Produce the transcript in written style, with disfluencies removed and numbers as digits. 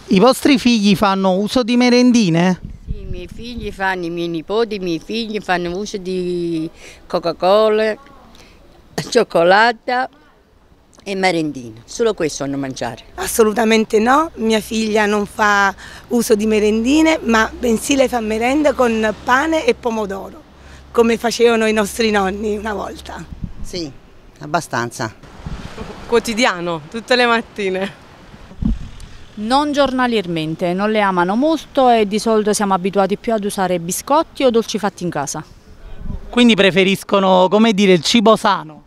I vostri figli fanno uso di merendine? Sì, i miei figli fanno, i miei nipoti, i miei figli fanno uso di Coca-Cola, cioccolata e merendine. Solo questo hanno mangiare. Assolutamente no, mia figlia non fa uso di merendine, ma bensì lei fa merenda con pane e pomodoro, come facevano i nostri nonni una volta. Sì, abbastanza. Quotidiano, tutte le mattine. Non giornalmente, non le amano molto e di solito siamo abituati più ad usare biscotti o dolci fatti in casa. Quindi preferiscono, come dire, il cibo sano?